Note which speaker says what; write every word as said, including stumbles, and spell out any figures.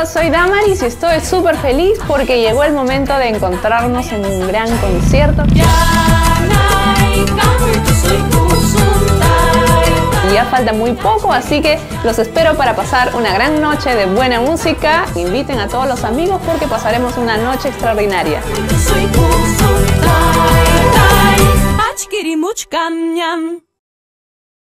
Speaker 1: soy Damaris y estoy súper feliz porque llegó el momento de encontrarnos en un gran concierto. Y ya falta muy poco, así que los espero para pasar una gran noche de buena música. Inviten a todos los amigos porque pasaremos una noche extraordinaria.